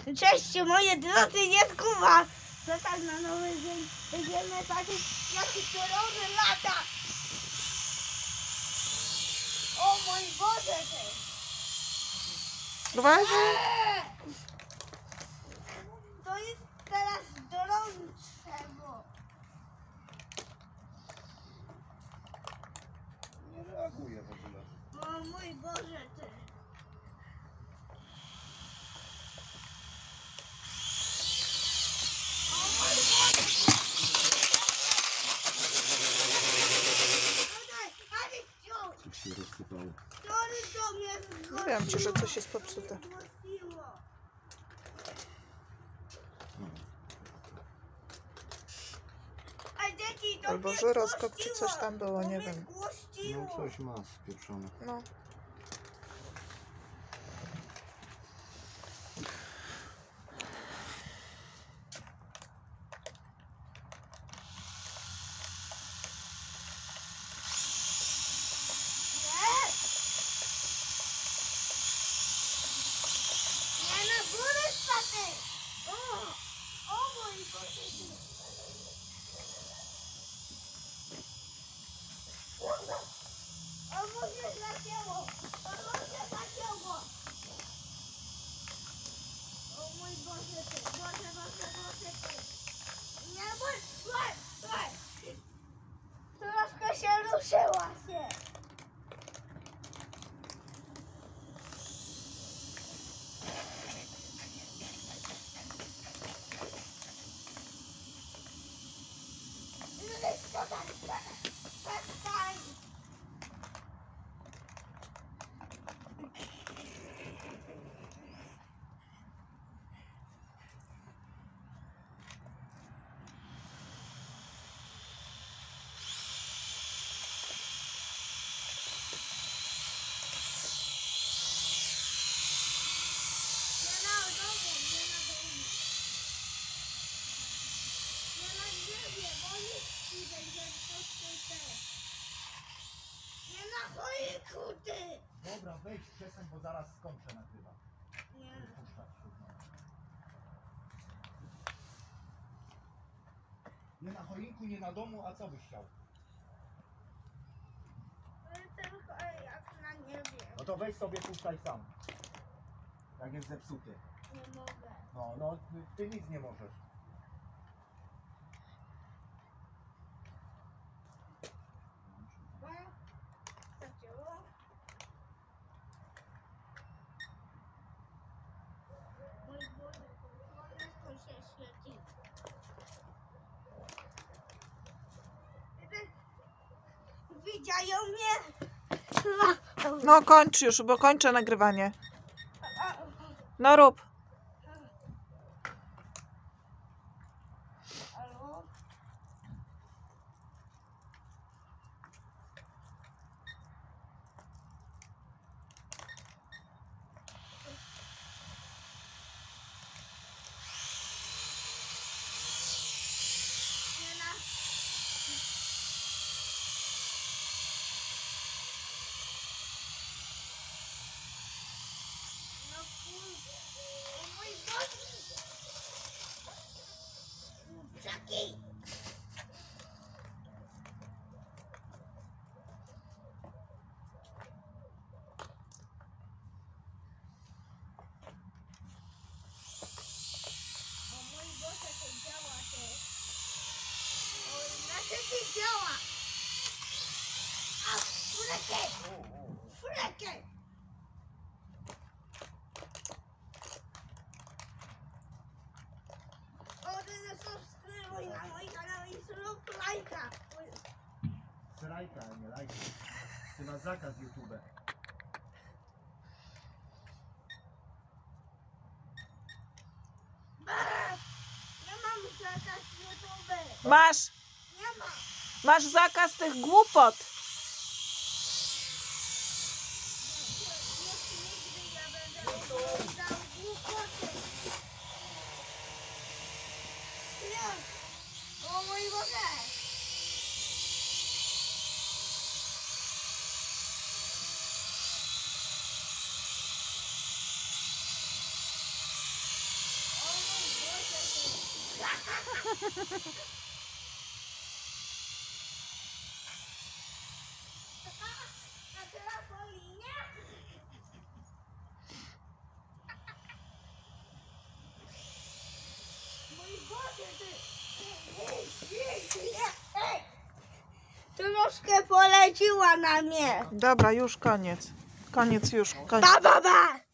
Cześć moje drodzy, jest Kuba. To tak na nowy dzień będziemy taki jaki kolorowy lata. O mój Boże ty. Uważaj. To jest teraz gorące, bo Nie reaguje w ogóle. o mój Boże ty. Coś się rozsypało. Mówiłam ci, że coś jest popsute. Albo żyroskop, czy coś tam było, nie wiem. No coś ma spieprzone. No. Troszkę się ruszyła się. Przestań. Nie na choiku, ty! Dobra, wejdź, przestań, bo zaraz skończę nagrywać. Nie. Puszczać się znowu. Nie na choinku, nie na domu, a co byś chciał? Tylko jak na niebie. No to weź sobie puszczaj sam. Jak jest zepsuty. Nie mogę. No, ty nic nie możesz. Zacięło. Mój Boże, to się świeci. Widziają mnie? No kończ już, bo kończę nagrywanie. No rób. Halo? Nie na... No kurde, o mój Boże! Kurczaki! O mój Boże, to działa to. Oj, znaczy to działa! A, fureket! Fureket! Subskrybuj na mój kanał i zrób lajka. Srajka, a nie lajka. Ty masz zakaz YouTube. Nie mam zakaz YouTube. Masz. Nie ma. Masz zakaz tych głupot. Już nigdy nie będę oglądał głupoty. Nie. O mój Boże. A teraz po linie? Mój Boże, ty... Ej! Troszkę poleciła na mnie. Dobra, już koniec. Koniec już. Ba, ba, ba!